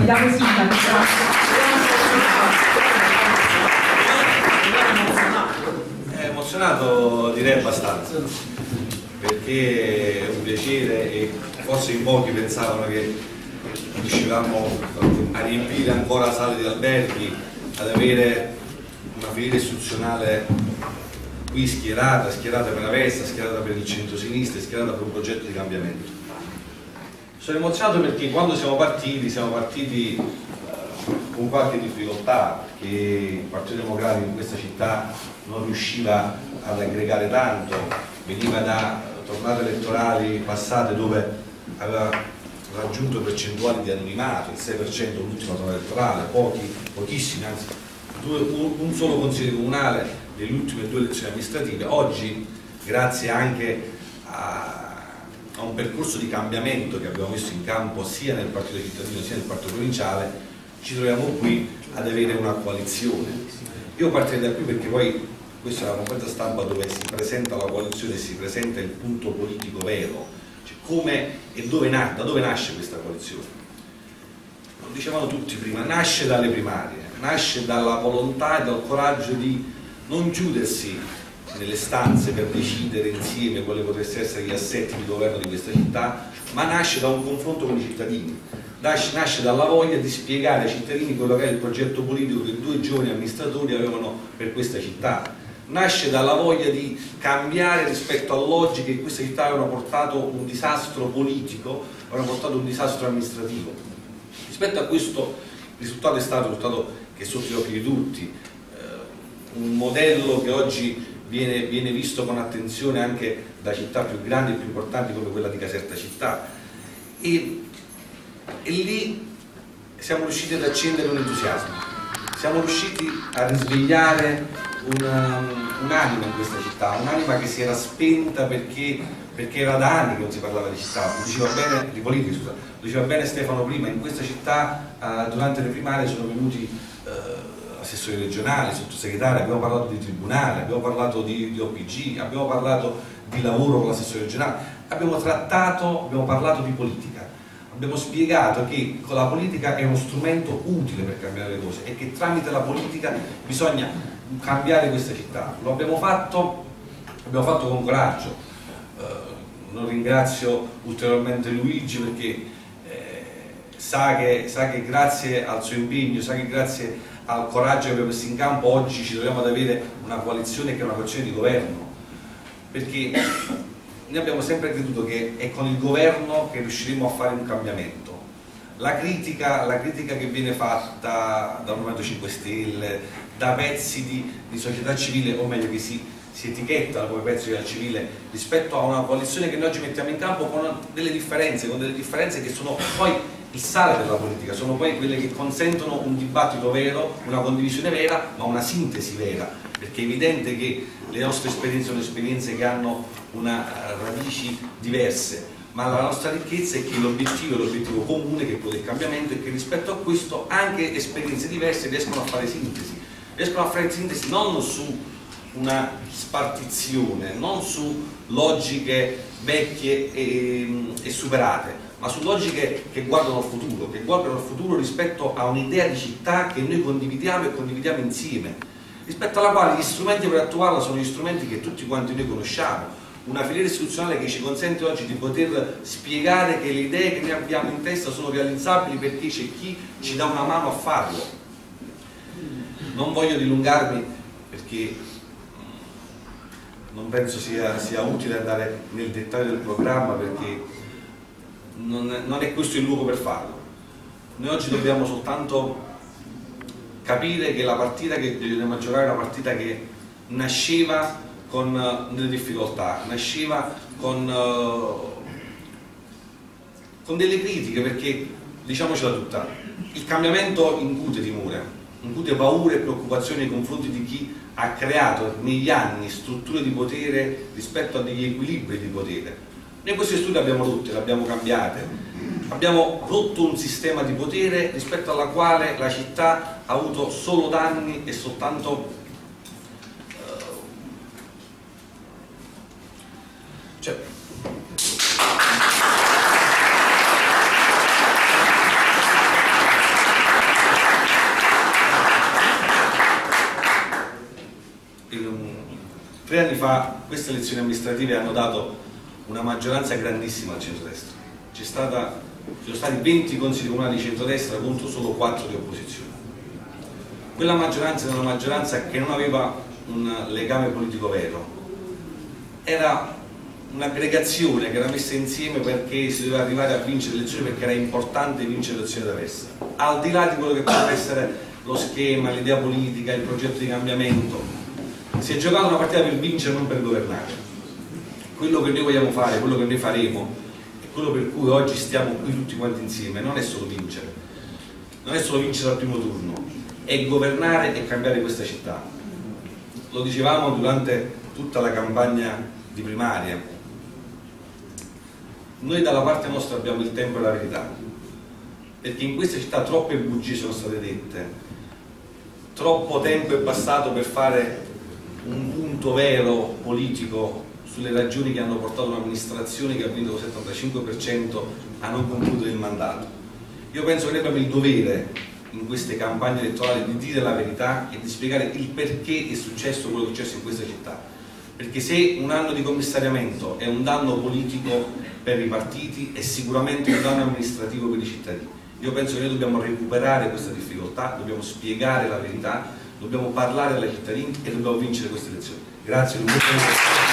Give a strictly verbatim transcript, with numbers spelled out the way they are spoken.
diamo feedback. È emozionato, direi abbastanza, perché è un piacere e forse in pochi pensavano che riuscivamo a riempire ancora sale di alberghi, ad avere una filiera istituzionale qui schierata, schierata per la Vesta, schierata per il centro-sinistra, schierata per un progetto di cambiamento. Sono emozionato perché quando siamo partiti, siamo partiti eh, con qualche difficoltà, che il Partito Democratico in questa città non riusciva ad aggregare tanto, veniva da tornate elettorali passate dove aveva raggiunto percentuali di anonimato, il sei per cento l'ultima tornata elettorale, pochi, pochissimi, anzi due, un, un solo consiglio comunale nelle ultime due elezioni amministrative. Oggi, grazie anche a, a un percorso di cambiamento che abbiamo messo in campo sia nel partito cittadino sia nel partito provinciale, ci troviamo qui ad avere una coalizione. Io partirei da qui perché poi questa è una conferenza stampa dove si presenta la coalizione e si presenta il punto politico vero, cioè come e dove na, da dove nasce questa coalizione. Lo dicevano tutti prima, nasce dalle primarie, nasce dalla volontà e dal coraggio di non chiudersi nelle stanze per decidere insieme quali potessero essere gli assetti di governo di questa città, ma nasce da un confronto con i cittadini, nasce, nasce dalla voglia di spiegare ai cittadini quello che è il progetto politico che due giovani amministratori avevano per questa città, nasce dalla voglia di cambiare rispetto a logiche che in questa città avevano portato un disastro politico, avevano portato un disastro amministrativo. Rispetto a questo il risultato è stato un risultato che è sotto gli occhi di tutti, un modello che oggi viene, viene visto con attenzione anche da città più grandi e più importanti come quella di Caserta città, e, e lì siamo riusciti ad accendere un entusiasmo, siamo riusciti a risvegliare un'anima in questa città, un'anima che si era spenta perché, perché era da anni che non si parlava di città, lo diceva bene, di politica, scusa, lo diceva bene Stefano prima, in questa città eh, durante le primarie sono venuti eh, assessori regionali, sottosegretari, abbiamo parlato di tribunale, abbiamo parlato di, di O P G, abbiamo parlato di lavoro con l'assessore regionale, abbiamo trattato, abbiamo parlato di politica, abbiamo spiegato che la politica è uno strumento utile per cambiare le cose e che tramite la politica bisogna cambiare questa città. Lo abbiamo fatto, l'abbiamo fatto con coraggio. Eh, non ringrazio ulteriormente Luigi perché eh, sa, che, sa che grazie al suo impegno, sa che grazie al coraggio che abbiamo messo in campo oggi ci troviamo ad avere una coalizione che è una coalizione di governo, perché noi abbiamo sempre creduto che è con il governo che riusciremo a fare un cambiamento. La critica, la critica che viene fatta dal Movimento cinque Stelle, da pezzi di, di società civile, o meglio che si, si etichettano come pezzi del civile, rispetto a una coalizione che noi oggi mettiamo in campo con delle differenze, con delle differenze che sono poi il sale della politica, sono poi quelle che consentono un dibattito vero, una condivisione vera, ma una sintesi vera, perché è evidente che le nostre esperienze sono esperienze che hanno una radici diverse, ma la nostra ricchezza è che l'obiettivo è l'obiettivo comune, che è quello del cambiamento, e che rispetto a questo anche esperienze diverse riescono a fare sintesi, riescono a fare sintesi non su una spartizione, non su logiche vecchie e, e superate, ma su logiche che guardano al futuro, che guardano al futuro rispetto a un'idea di città che noi condividiamo e condividiamo insieme, rispetto alla quale gli strumenti per attuarla sono gli strumenti che tutti quanti noi conosciamo, una filiera istituzionale che ci consente oggi di poter spiegare che le idee che noi abbiamo in testa sono realizzabili perché c'è chi ci dà una mano a farlo. Non voglio dilungarmi perché non penso sia, sia utile andare nel dettaglio del programma, perché non è, non è questo il luogo per farlo. Noi oggi dobbiamo soltanto capire che la partita che dobbiamo giocare è una partita che nasceva con delle difficoltà, nasceva con, uh, con delle critiche, perché diciamocela tutta, il cambiamento incute timore, incute paure e preoccupazioni nei confronti di chi ha creato negli anni strutture di potere rispetto a degli equilibri di potere. Noi queste strutture le abbiamo rotte, le abbiamo cambiate, abbiamo rotto un sistema di potere rispetto alla quale la città ha avuto solo danni e soltanto uh, cioè, tre anni fa queste elezioni amministrative hanno dato una maggioranza grandissima al centrodestra. C'è stata, ci sono stati venti consigli comunali di centrodestra contro solo quattro di opposizione. Quella maggioranza era una maggioranza che non aveva un legame politico vero, era un'aggregazione che era messa insieme perché si doveva arrivare a vincere le elezioni, perché era importante vincere le elezioni da destra, al di là di quello che poteva essere lo schema, l'idea politica, il progetto di cambiamento. Si è giocato una partita per vincere, non per governare. Quello che noi vogliamo fare, quello che noi faremo e quello per cui oggi stiamo qui tutti quanti insieme non è solo vincere, non è solo vincere al primo turno, è governare e cambiare questa città. Lo dicevamo durante tutta la campagna di primaria, noi dalla parte nostra abbiamo il tempo e la verità, perché in questa città troppe bugie sono state dette, troppo tempo è passato per fare un punto vero politico sulle ragioni che hanno portato un'amministrazione che ha vinto il settantacinque per cento a non concludere il mandato. Io penso che noi abbiamo il dovere in queste campagne elettorali di dire la verità e di spiegare il perché è successo quello che è successo in questa città, perché se un anno di commissariamento è un danno politico per i partiti, è sicuramente un danno amministrativo per i cittadini. Io penso che noi dobbiamo recuperare questa difficoltà, dobbiamo spiegare la verità, dobbiamo parlare ai cittadini e dobbiamo vincere queste elezioni. Grazie.